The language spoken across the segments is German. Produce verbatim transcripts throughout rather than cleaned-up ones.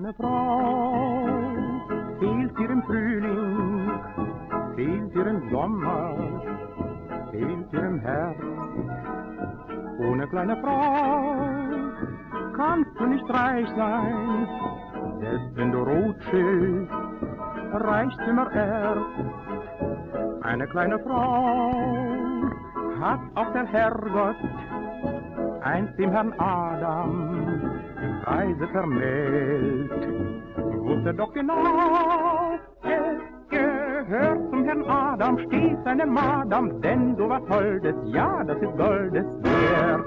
kleine Frau, fehlt ihr im Frühling, fehlt ihr im Sommer, fehlt ihr im Herbst. Ohne kleine Frau kannst du nicht reich sein, selbst wenn du Rothschild reicht immer erst. Eine kleine Frau hat auch der Herrgott einst dem Herrn Adam Reise vermählt. Wusste doch genau, es gehört zum Herrn Adam stets eine Madam, denn so was Holdes, ja, das ist Goldes wert.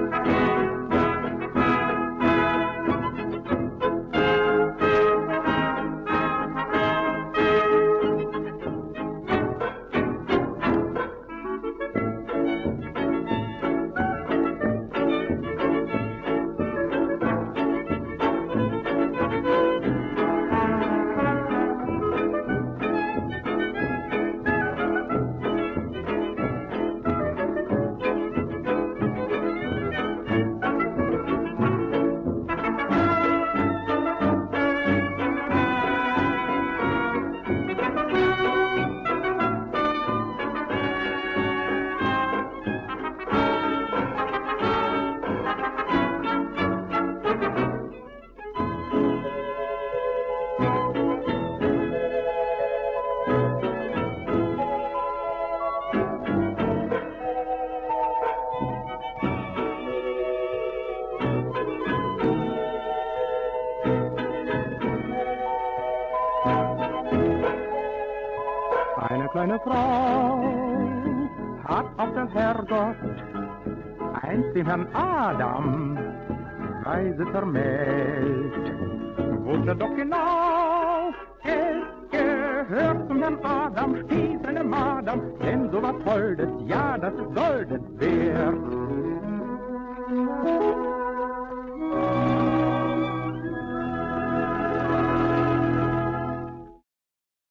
Eine kleine Frau hat auch der Herrgott einst dem Herrn Adam Reise vermählt. Wusste doch genau, es gehört zum Herrn Adam stets eine Madam, denn so was Holdes, ja, das ist Goldes wert.